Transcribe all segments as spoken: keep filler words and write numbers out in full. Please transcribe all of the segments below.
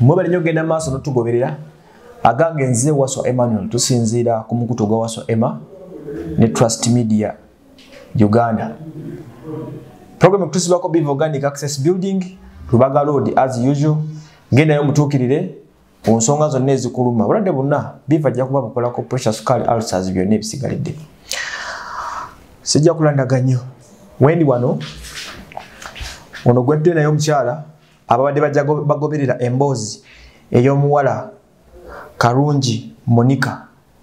mwebale nnyo genda maaso n'otugoberera agange nze Waswa Emmanuel tusinziira ku mukutu gwa Waswa Emma ne Trust Media Uganda. Program tusibako Biv Organic Access Building Rubaga Road as usual. Genda yo mutuukirire ku nsonga zonna ezikuluma. Bulwadde bonna Biv ajja kuba bukolako pressure, sukali, ulcers byonna ebisigalidde. Sijja kulandaga nnyo. Wendi wano ono gwedde nayo omukyala ababadde bajja bagoberera emboozi ey'omuwala Karungi Monica.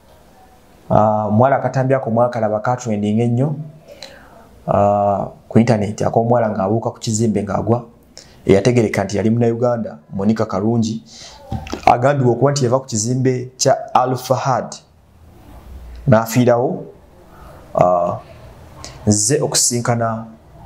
Uh, mwala akatambyako mwakalaba katrending ennyo uh, ku internet akomwala ng'abuuka ku kizimbe ng'agwa eyategereka nti yali muna Uganda Monica Karungi agambibwa okuba nti yava ku kizimbe kya Al-Fahad n'afiirawo. uh, nze okusinkana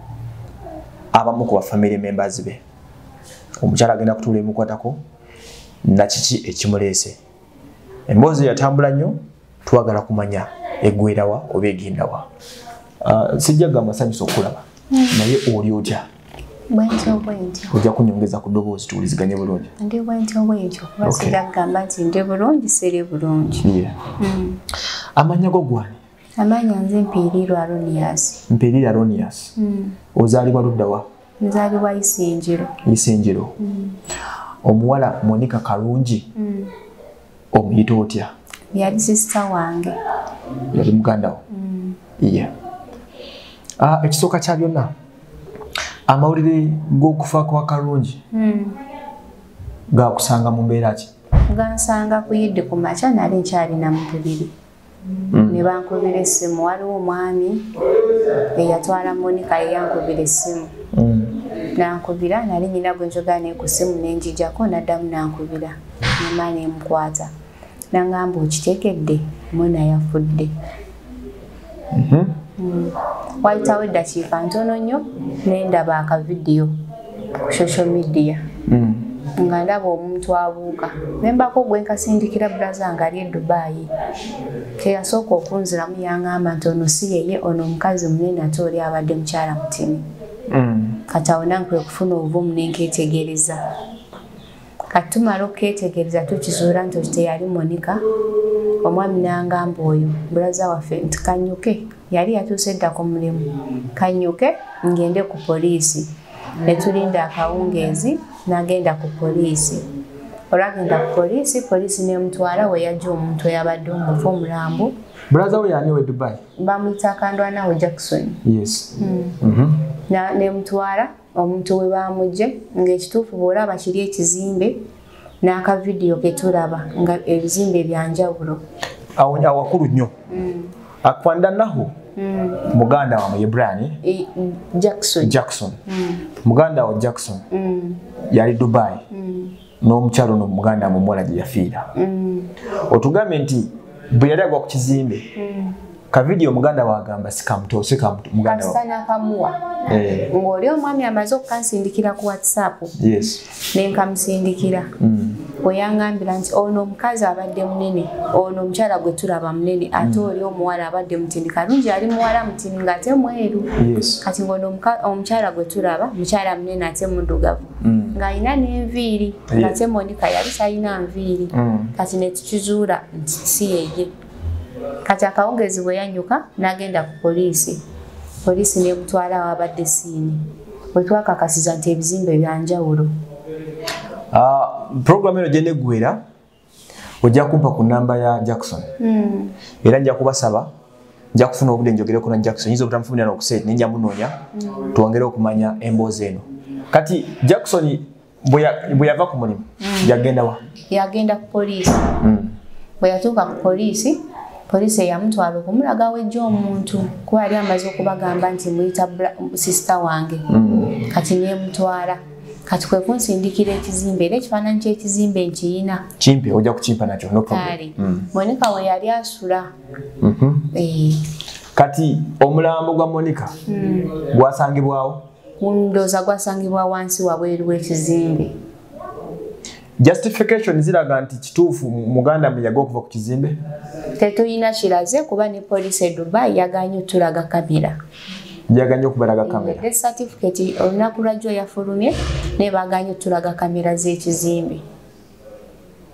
abamu ku bafamily members be omukyala agenda kutuula emukwatako na kiki ekimuleese. Emboozi yatambula nnyo twagala kumanya eggwerawa oba egendawa. Uh, sijja gamba sanyusa okulaba naye oli otya? Bwentyo bwentyo. Ojja kunyongeza ku ddoboozi tuwuliziganye bulungi. Ndi bwentyo bwentyo kuba sijja kugamba nti ndi bulungi siri bulungi. Yeah. Mm. Amanya go gwani? Amanya nze Mpirirwa Aronias. Mpirirwa Aronias. Mm. Ozaalibwa luddawa? Nzaalibwa Isenjero. Isenjero. Mm. Omuwala Monica Karungi. Mm. Omuyita otya? Yali sister wange. Yali muganda wo? Mm. Yeah. Ah, ekisooka kya byonna amawulire g'okufa kwa Karungi mm. gaakusanga mu mbeera ki? Gansanga kuyidde ku makya nali nkyalina mu bubiri. Mm. Ne bankubira essimu. Waliwo omwami eyatwala Monica eyankubira essimu. Mm. Nankubira nali nyina gwe njogane ku ssimu nenjijjako naddamu nankubira nema nemukwata nangamba okiteekedde Mona yafudde. Mm-hmm. Mm. Wayitawo eddakiika ntono nnyo nendaba akavidiyo ku social media. Mm. Nga ndaba omuntu abuuka nembako gwe nkasindikira bulaza nga ali e Dubai. Teyasooka okunziramu yangamba nti ono si yeye, ono omukazi munene ate oli abadde mukyala mutini. Mm. Kati awo nankwe kufuna obuvumu nenketegereza. Kati tumala okuketegereza tukizuula nti teyali Monica. Omwami nangamba oyo bulaza waffe nti kanyuke, yali yatuuse dda ku mulimu, kanyuke ngende ku poliisi. Ne tulinda akawungeezi n'agenda ku poliisi. Olwagenda ku poliisi, poliisi nemutwala we yajja omuntu eyabadde omufu omulambo. Bulaza we yani we Dubai? Bamuyita Kandwana we Jackson. Yes. Mm. Mm-hmm. Na nemutwala omuntu we bamugye ng'ekituufu bw'olaba kiri ekizimbe n'akavidiyo ke tulaba nga ebizimbe byanjawulo. Awo awakulu nnyo. Mm. Akwanda naho mm. muganda wa Brian e, Jackson. Jackson. Mm. Muganda wa Jackson. Mm. Yali Dubai. Mm. N'omukyalo no muganda mu mmola gye yafiira. Mm. Otugambe nti bwe yali agwa ku kizimbe. Mm. Ka video muganda wagamba sikamutoose kamuto muganda wa kasana kamuwa eh ngoli omwami amaze okukansindikira ku WhatsApp. Yes. Nenkamusindikira. Mm. Oyangambira nti ono omukazi abadde munene, ono omukyala gwe tulaba munene, ate oli omuwala abadde mutini. Karungi ali muwala mutini ngate mweru. Yes. Kati ngono omukyala gwe tulaba mukyala munene ate muddugavu. Mm. Nga ina n'enviiri ngate Monica yali sayina nviiri. Mm. Kati ne tukizuula nti si yeye. Kati akawungezi bwe yanyuka n'agenda ku poliisi. Poliisi nemutwala wabadde siini. Bwe twakakasiza nti ebizimbe byanjawulo. Uh, program eno gye neggwera ojja kumpa ku namba ya Jackson. Mm. Era nja kubasaba nja kufuna obudde njogereko na Jackson yinza obutamufunira n'okuseti ninja munoonya mm. tuwongere okumanya emboozi eno. Kati Jackson bwe yava ku mulimu mm. yagenda wa? Yagenda ku poliisi. Mm. Bwe yatuuka ku poliisi, poliisi yamutwala okumulaga wejja omuntu kuba yali amaze okubagamba nti muyita sister wange. Mm. Kati nemutwala. Kati kwe kunsindikira ekizimbe era ekifaananyi ky'ekizimbe nkiyina. Kimpe ojja kukimpa nakyo no problem. Kale. Mm. Monica we yali asula. Mhm. Mm eh. Kati omulambo gwa Monica mm. gwasangibwawo? Ndowooza gwasangibwa wansi wabweru w'ekizimbe. Justification ziraga nti kituufu muganda muyaga okuva ku kizimbe? Tetuyina kiraze kuba ne poliisi e Dubai yaganye otulaga kamera. Yaganye okubalaga kamera. Ne certificate olunaku lwajjo yafulumye ne baganye otulaga kamera z'ekizimbe.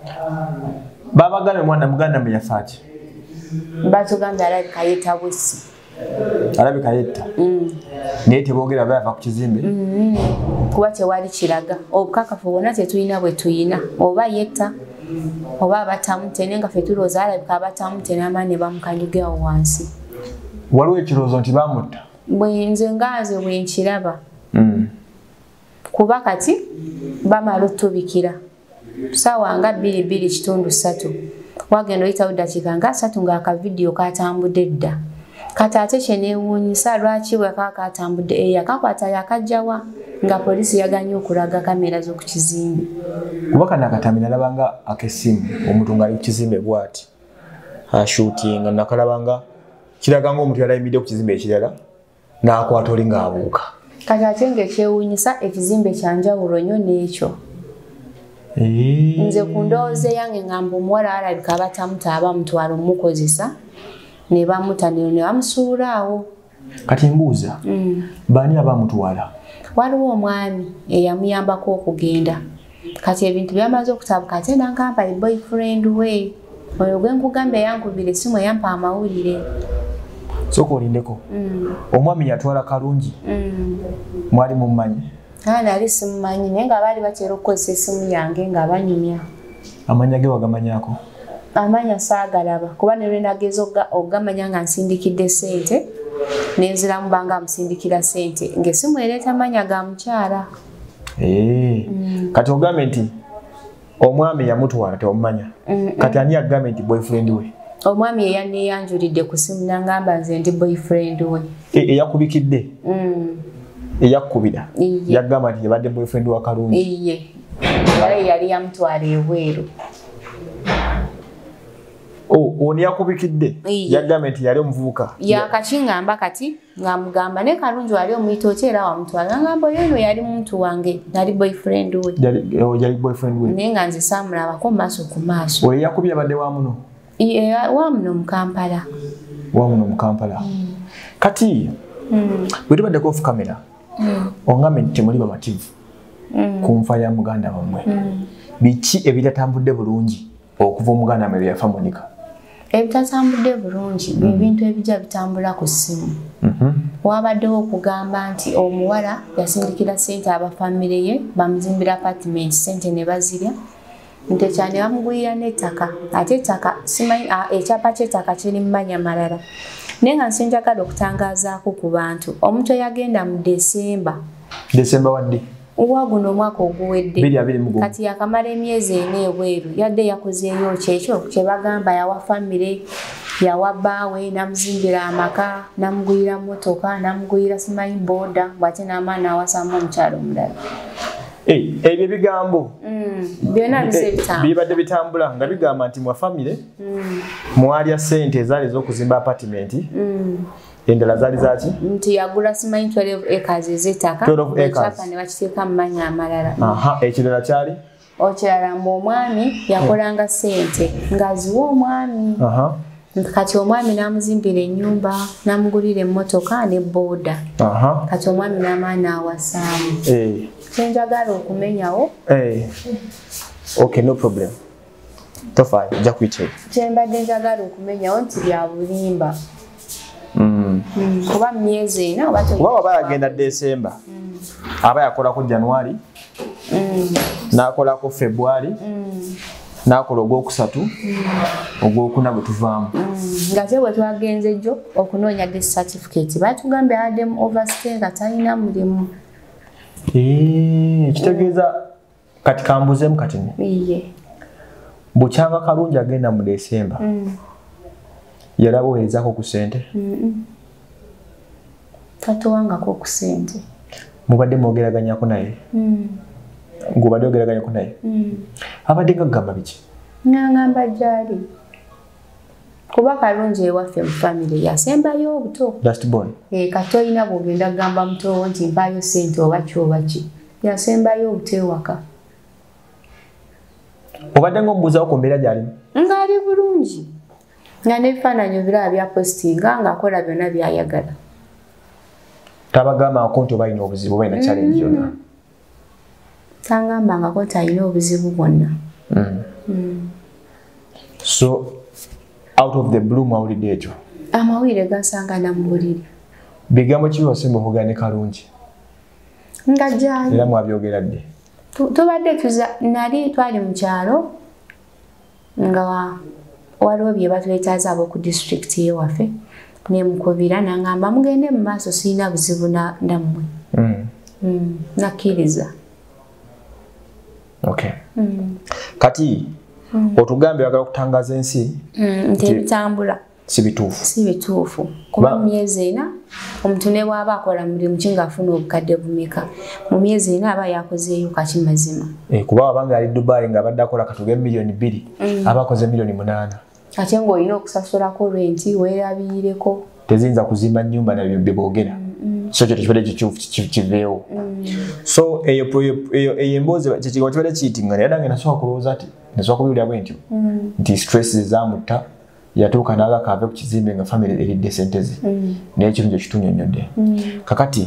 Baba gane mwana muganda me yafaati. Batugambye alabika Bitabusse. Alabika yetta. Mm. Naye teboogera bava ku kizimbe. Mm. Kuba tewali kiraga. Obukakafu bwonna tetulina bwe tuyina. Oba yetta oba abatamute nenga ffe tulowooza alabika abatamute n'amaanyi ne bamukanyugawo wansi. Waliwo ekirowoozo nti baamutta? Bwe nze nganze bwe nkiraba. Mm. Kuba kati bamala otubikira. Tusaawa nga bbiri bbiri kitundu ssatu. Wagenda oyitawo ddakiika nga ssatu ng'akavidiyo katambudde dda. Kati ate kye neewuunyisa lwaki bwe kaba katambudde eyakakwata yakajjawa nga poliisi yaganye okulaga kamera z'oku kizimbe. Kuba kano akatambi nalaba nga ak'essimu omuntu ng'ali ku kizimbe bw'ati ashuutinga nakalaba nga kiraga ng'omuntu yali ayimiridde ku kizimbe ekirala n'akwata oli ng'abuuka. Kati ate ng'ekyewuunyisa ekizimbe kya njawulo nnyo n'ekyo. Nze ku ndowooza yange ngamba omuwala alabika abatamuta abamutwala omukozesa ne bamuta ne bamusuula awo. Kati mbuuza, mm. baani abamutwala? Waliwo omwami eyamuyambako okugenda. Kati ebintu byamaze okutabuka ate n'ankamba ye boyfriend we. Oyo gwe nkugamba yankubira essimu eyampa amawulire. Sooka olindeko. Mm. Omwami yatwala Karungi. Mm. Mwali mummanyi? Ah, nali simumanyi naye nga baali batera okukozesa essimu yange nga banyumya. Amanya ge wagamanyako? Amanya saagalaba kuba ne lwe nageza ogamanya nga nsindikidde ssente nenziramu banga amusindikira ssente ng'essimu ereeta amanya ga mukyala. Ee, mm. Kati ogambe nti omwami yamutwala teomumanya. mm -mm. Kati ani agambe nti boyfriend we? Omwami eyanneeyanjulidde ku ssimu nangamba nze ndi boyfriend we. Eyakubikidde? mm. Eyakubira yagamba nti yabadde boyfriend wa Karungi. Iye wale yali yamutwala ebweru. Oh, oni yakubikidde yagamba nti yali omuvubuka. Yakakingamba kati ngamugamba ne Karungi wali omuyita okyera wamutwala ngamba oyo yali muntu wange nali boyfriend we. Yali boyfriend we. Naye nga nze saamulabako maaso ku maaso. Oyo yakubye abadde wa muno? Iye wa muno mu Kampala. Wa muno mu Kampala. mm. Kati mm. bwe tubaddeko off camera mm. ongambe nti temuli bamativu mm. ku nfa ya muganda wammwe. mm. Biki ebitatambudde bulungi okuva omuganda wammwe yafa Monica? Ebitatambudde bulungi mm. ebintu ebijja bitambula ku ssimu. mm -hmm. Wabaddewo okugamba nti omuwala yasindikira ssente abafamire ye bamuzimbira apartment ssente ne bazirya nti kyane bamugulira n'ettaka ate ettaka simanyi ekyapa ky'ettaka kiri mu mannya malala. Naye nga nsi njagala okutangaazaako ku bantu omuntu eyagenda mu Desemba. Desemba wadde? Wa guno omwaka oguwedde. Kati yakamala emyezi ena ebweru yadde yakozeeyo kyekyo kye bagamba yawa famire yawa bbaawe namuzimbira amaka namugulira mmotoka namugulira simanyi booda bw'ate n'amaani awasaamu omukyalo omulala. Ebyo ebigambo byonna bibadde bitambula nga bigamba nti mwa famire mwalya ssente ezaali ez'okuzimba apatimenti endala zaali zaki? Nti yagula simanyi twelve acres ez'ettaka ekyapa ne bakiteeka mu mannya amalala. Ekirala kyali? Okirala mbu omwami yakolanga ssente ng'aziwa omwami. Kati omwami n'amuzimbira ennyumba n'amugulira emmotoka ne booda. Kati omwami n'amaani awasaamu. Kyenjagala okumenyawo. Okay, no problem. Tofaayo ojja kuyitira. Kyembadde njagala okumenyawo nti bya bulimba. Kuba myezi ena oba waba yagenda Desemba aba yakolako January n'akolako February n'akola ogwokusatu ogwokuna bwe tuvaamu. Nga te bwe twagenze jjo okunoonya death certificate batugambye adde mu overstay nga talina mulimu. Kitegeeza kati kambuzeemu kati iye bukyanga Karungi agenda mu Desemba yalaba oweezaako ku ssente? Tatowangako ku ssente. Mubadde mwogeraganyako naye? Ng'obadde ogeraganyako naye? Abadde ngagamba biki? Ngangamba gyali. Kuba Karungi ewaffe mu famire yasembayo obuto. Last born? Kati olina bw'ogenda kugamba mutowo nti mpaayo ssente oba ki oba ki. Yasembayo obuto ewaka. Obadde ng'omubuuzawo ku mbeera gy'alimu? Ng'ali bulungi. Nga n'ebifaananyi ebirala bya postinga ng'akola byonna by'ayagala. Tabagambangako nti oba alina obuzibu oba alina challenge yonna? Tangambangako nti alina obuzibu bwonna. Mm. So out of the blue mawulidde ekyo amawulire gasangana mu buliri bigambo ki wasemba okugana ne Karungi nga gyali era mwabyogera dde tubadde tuza nali twali mu kyalo nga waliwo bye batwetaaza abo ku district yewaffe nemukubira nangamba mugende mu maaso sirina buzibu nammwe mm. mm. nakkiriza. Okay. Mm. Kati mm. otugambe bagala okutangaza ensi mm. nti ebitambula si bituufu si bituufu kuba mu myezi ena omuntu ne bw'aba akola mulimu ki ng'afuna obukadde bumeka mu myezi ena aba yakozeeyo kaki mazima eh, kuba wabanga ali Dubai ng'abadde akola katuge miliyoni bbiri mm. aba akoze miliyoni munaana ate ng'olina okusasulako renti weerabirireko teziyinza kuzimba nnyumba nabyo bye boogera mm. so kyo tekibadde kituufu kiveewo mm. so eyo eyo emboozi kyekigambo kibadde kiyitinga naye nange nasooka kulowooza ati nasooka kubiwulira bwe ntyo mm. nti stress zamutta yatuuka n'agaka ave ku kizimbe nga famire eridde sente ze mm. naye ekirungi ekitunnyonnyodde mm. kakati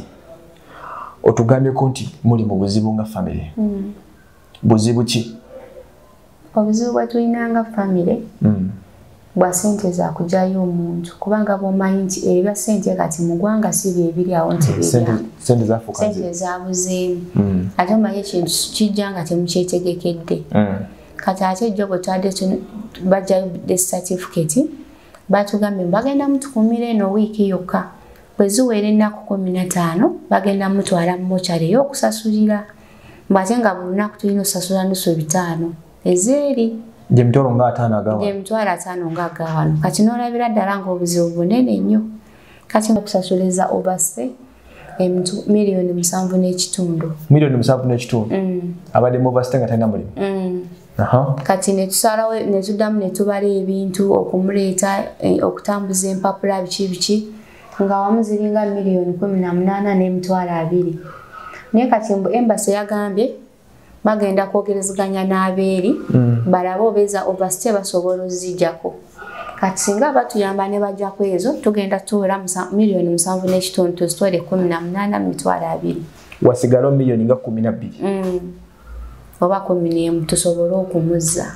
otugambyeko nti muli mu buzibu nga famire mm. buzibu ki obuzibu bwe tulina nga famire mm. bwa sente za kugyayo omuntu kubanga bw'omanyi nti ebya sente kati mu ggwanga si bye biri awo nti sente zafuuka sente zabuzeemu mm. ate omanyi ekintu kijja nga temukyetegekedde mm. kati ate jjo bwe twadde bajjayo the certificate batugambye bagenda mutukumira eno wiiki yokka bwe ziwera ennaku kumi na ttaano bagenda mutwala mu mokyale ey'okusasulira mbwate nga buli lunaku tulina osasula nusu bitaano ezeeri gye mitwalo nga ataano agawa gye mitwalo ataano nga agawano kati n'olabira ddala ng'obuzibu bunene nnyo kati okusasuliza obase emuntu miliyoni musanvu n'ekitundu miliyoni musanvu n'ekitundu mm. abadde mu obasite nga talina mulimu mm. Aha. Kati netusalawo netuddamu netubala ebintu okumuleeta eh, okutambuza empapula biki biki nga wamu ziringa miliyoni kumi na munaana n'emitwalo abiri naye kati embasi yagambye bagenda kwogerezeganya n'abeeri mm. balabe obeeza overstay basobola ozijjako kati singa batuyamba ne bajjako ezo tugenda tuwera miliyoni musanvu n'ekitundu tuzitwale kumi na munaana mu mitwalo abiri wasigala miliyoni nga kumi na bbiri mm. oba kumi n'emu tusobole okumuzza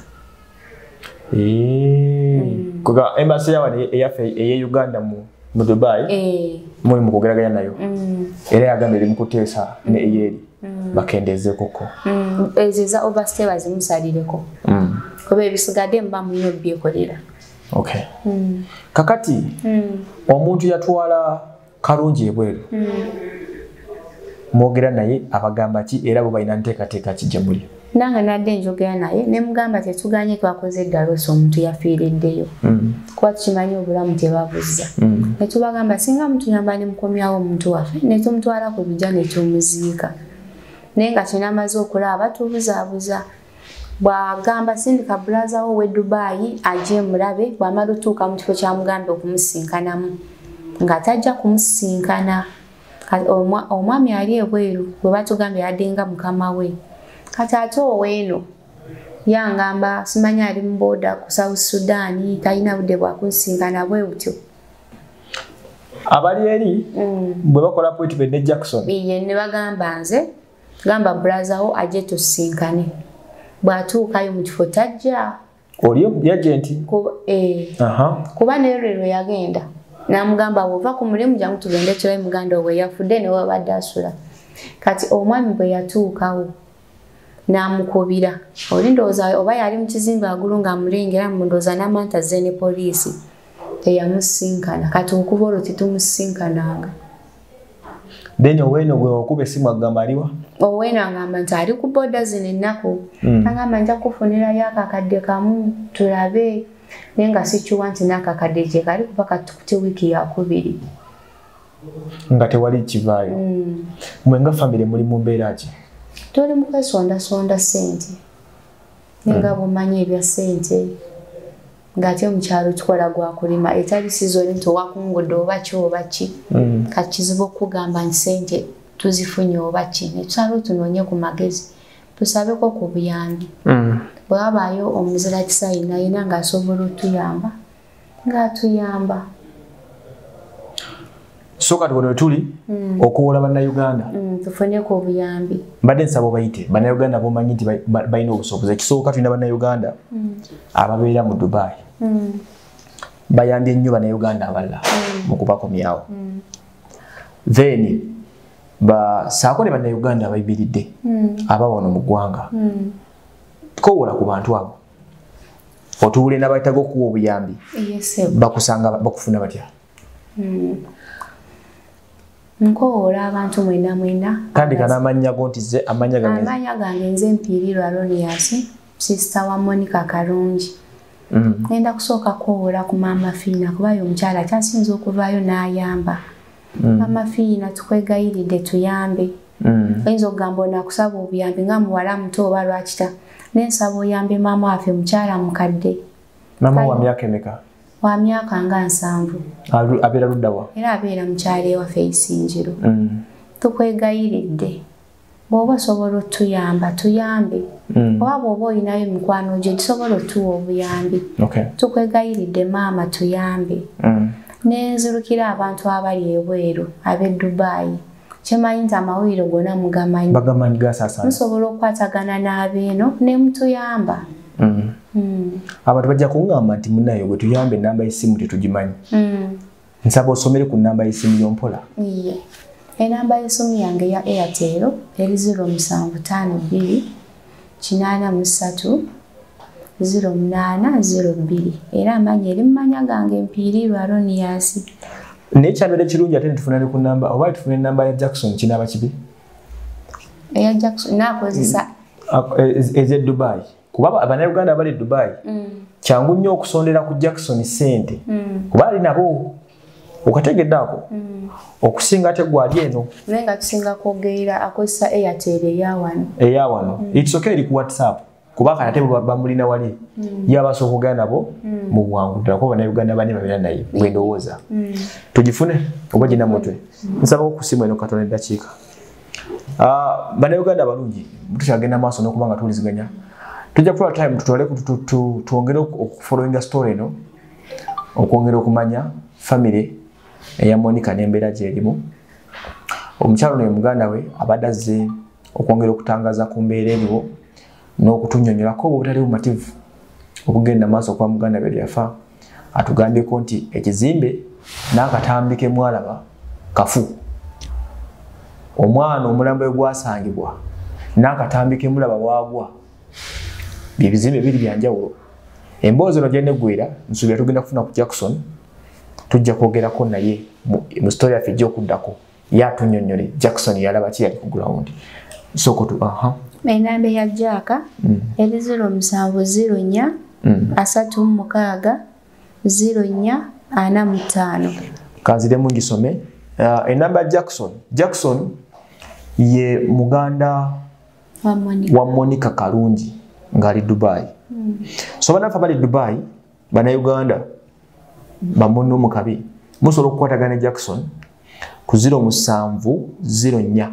mm. kuga embassy yawe eyaffe eye Uganda mu mu Dubai eh muli mu kugeraganya nayo mm. era yagambye eri mu kuteesa mm. ne eyeri mm. bakendeze koko mm. eziza overstay bazimusalireko mm. kuba ebisigadde mba muyo byekolera. Okay. Mm. Kakati mm. omuntu yatwala Karungi ebweru mm. mwogera naye abagamba ki era bo balina nteekateeka ki gye muli nange nadde njogera naye ne mugamba tetuganye twakoze eddalosa omuntu yafiiriddeyo mm. kuba tukimanyi obulamu tebabuzza mm. ne tubagamba singa mutuyamba ne mukomyawo omuntu waffe ne tumutwala ku bijja ne tumuziika naye nga kinamaze okulaba tubuzaabuza bw'agamba sindika bulaza wo we Dubai ajje mulabe bw'amala otuuka mu kifo kyamugambye okumusinkanamu nga tajja kumusinkana omwami ali ebweru bwe batugambye yaddenga mukama we kati ate oweeno yangamba simanyi ali mu boda ku South Sudan talina budde bwakunsinkana bwe butyo abali eri mm. bwe bakola appointment ne Jackson iye ne bagamba nze gamba brother wo ajje tusinkane bw'atuukayo mu kifo tajja oliyo agenti kuba eh aha kuba nerero yagenda namugamba bwova ku mulimu jangu tugende kirayi muganda we yafudde ne wabadde asula kati omwami bwe yatuukawo namukubira oli ndowooza oba yali mu kizimbe agulu nga amulengera mundowooza n'amanta ze ne poliisi teyamusinkana kati okuba olwo tetumusinkananga then Oweno gwe okuba essimu agamba aliwa Oweno agamba nti ali ku boda zino ennaku mm. agamba nja kufunirayo akakadde kamu tulabe naye nga sikiwa nti n'akakadde kye kali kuba katukuti wiiki yakubiri nga tewali kivaayo mm. mwe nga famire muli mu mbeera ki tuli mu kwesondasonda ssente nga bumanyi ebya ssente ng'ate omukyalo tukola gwa kulima etali sizoni nti owakungudde oba ki oba ki mm. kati kizibu okugamba nti ssente tuzifunye oba ki ne tusala tunoonye ku magezi tusabeko ku buyambi mm. bwe wabaayo omuzira kisayina yina ng'asobola otuyamba ng'atuyamba so kati wano tuli mm. okuwola bannayuganda mm, tufuneko obuyambi mbadde nsaba bayite bannayuganda bomanyi nti balina obusobozi ekisooka tulina bannayuganda mm. ababeera mu Dubai mm. bayambye nnyo bannayuganda abalala mm. mu kubakomyawo mm. then basaako ne bannayuganda abayibiridde mm. aba wano mu ggwanga mm. tukowola ku bantu abo otuwule n'abayitaga okuwa obuyambi yes, bakusanga bakufuna batya mm. nkowola abantu mwenda mwenda kandi kana amanya go nti ze amanya gange amanya gange nze Mpirirwa Aronias sister wa Monica Karungi mm. nenda kusooka kuwola ku mama Fiina kubayo omukyala kyasinza okuvaayo n'ayamba mm. mama Fiina tukwegayiridde tuyambe mm. oyinza okugamba onakusaba obuyambi nga muwala muto oba lwakita nensaba oyambe maama waffe mukyala mukadde mama wa myaka emeka wa myaka nga nsanvu abeera ludda wa era abeera mukyala waffe Isinjiro mm. tukwegayiridde bw'oba osobola otuyamba tuyambe mm. oba bw'oba olinayo mikwano gye tusobola otuwa obuyambi okay. tukwegayiridde maama tuyambe mm. nenzirukira abantu abali ebweru ab'e Dubai kimanyi nti amawulire gonna mugamanyi bagamanyi gasaasana musobola okukwatagana n'abeeno ne mutuyamba mm. mm. abantu bajja kungamba nti munayo gwe tuyambe enamba y'essimu tetugimanyi mm. nsaba osomere ku nnamba y'essimu y'ompola yeah. enamba y'essimu yange ya Airtel eri zero musanvu ttaano bbiri kinaana mu ssatu zero munaana zero bbiri era amanyi eri mumanya gange Mpirirwa Aronias naye kyabeera kirungi ate netufuna ne ku nnamba oba tufuna ennamba ya Jackson kinaaba kibi eya Jackson naakozesa ez'e Dubai kuba abannayuganda abali e Dubai mm. kyangu nnyo okusondera ku Jackson ssente mm. kuba ali nabo okategeddaako mm. okusinga ate gwali eno naye nga tusinga kwogerera akozesa Airtel eyawano eyawano mm. it's okay eri ku WhatsApp kuba kati ate bamulina wali mm. yabasobola okugenda nabo mm. mu bwangu ddala kuba bannayuganda bane babeera naye bwe ndowooza mm. tugifune oba gina mutwe mm. nsaba okusimu eno katono eddakiika uh, bannayuganda abalungi tukyagenda maaso n'okuba nga tuwuliziganya tujja kukola time tutwale twongere okufollowinga story eno okwongera okumanya family eya Monica n'embeera gy'erimu omukyalo ne muganda we abadde azze okwongera okutangaza ku mbeera eriwo n'okutunnyonnyolako obutali bumativu okugenda maaso kwa muganda we Gyeyaffa atugambyeko nti ekizimbe n'akatambi ke mwalaba kafu omwana omulambo we gwasangibwa n'akatambi ke mulaba waagwa byebizimbe biri byanjawulo emboozi eno gyenneggwera nsuubira tugenda kufuna ku Jackson tujja kwogerako naye mu story yaffe ejja okuddako yatunnyonnyole Jackson yalaba ki yali ku ground soko tu aha enamba ya Jaaka mm. eri zero musanvu zero nnya mm. asatu mu mukaaga zero nnya ana mu ttaano kanziremu ngisome uh, enamba Jackson Jackson ye muganda wa Monica, wa Monica Karungi ngali Dubai mm. so banafa bali Dubai bannayuganda bamunno mukabi musobola okukwatagana Jackson ku zero musanvu zero nnya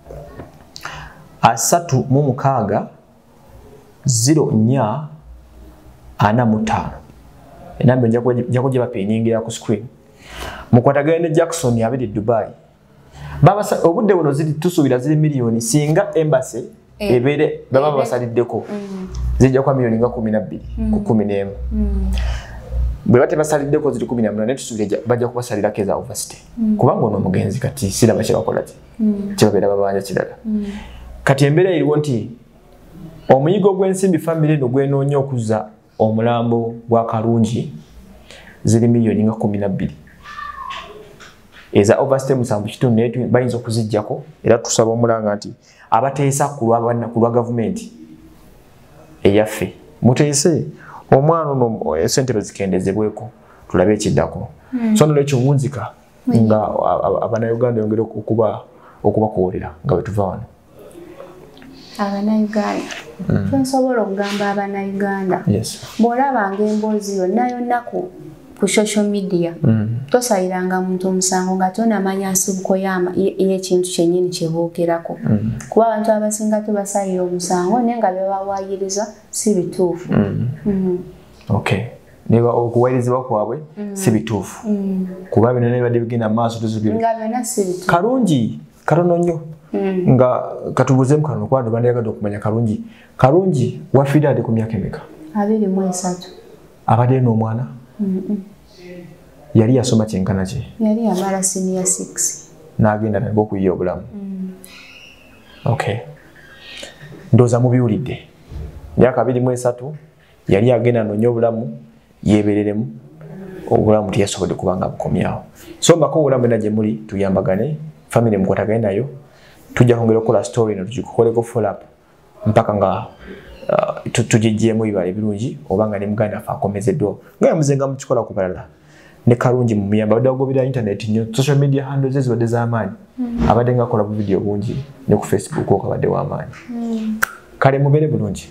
asatu mu mukaaga zero nnya ana mu ttaano enamba njako gye bapiningira ku screen mukwatagane ne Jackson abiri Dubai baba obudde buno ziri tusuubira ziri miliyoni singa embassy e, ebere baba basaliddeko mm. zijja kwa miliyoni nga kumi na bbiri mm. ku kumi n'emu mm. bwe bate basaliddeko ziri kumi na munaana tusuubira bajja kubasalirako eza overstay mm. kubanga ono omugenzi kati siraba kye bakola ki mm. kye babeera babanja kirala mm. kati embeera eriwo nti omuyigo gw'ensimbi famire eno gwenoonya okuzza omulambo gwa Karungi ziri miliyoni nga kumi na bbiri eza overstay musanvu kitundu naye bayinza okuzijjako era tusaba omulanga nti abateesa ku lwa gavumenti eyaffe muteese omwana ono esente bezikendezebweko tulabe ekiddako mm. so nolwekyo wunzika mm. nga abannayuganda yongere okuba okubakuwulira nga bwe tuva wano abannayuganda mm. tunsobola okugamba abannayuganda yes. bw'olabanga emboozi yonna yonna ku ku social media mm. tosaliranga muntu omusango nga tonamanya nsibuko y'ekintu kyennyini kyebogerako mm. kuba abantu abasinga tebasalira omusango naye nga bebawayiriza si bituufu mm. mm. okay. neba okuwayirizibwa kwabwe si bituufu kuba bino nebadde bigenda maaso tuzibire Karungi katono nnyo nga katubuze mu kano kwano bandayagadde okumanya Karungi Karungi wafiira ade ku myaka emeka abiri mu esatu abadde n'omwana yali yasoma kyenkana kye yali yamala senior six n'agenda nabwo okuyiya obulamu okay ndooza mubiwulidde myaka abiri mu esatu yali agenda nonya obulamu yebereremu obulamu teyasobodde kubanga bukomyawo so mbako obulamu ena gye muli tuyambagane family mukwatagane nayo tujja kwongera okukola story eno tugikukoleko follow up mpaka nga uh, tugijjeemu ibala birungi oba nga ne muganda afa akomezeddwa nga yamuzenga mukikola ku balala ne Karungi mu muyamba badde agobera internet nnyo social media handles ezibadde z'amaanyi abadde nga akola bu video bungi ne ku Facebook okabadde w'amaanyi kale mubere bulungi.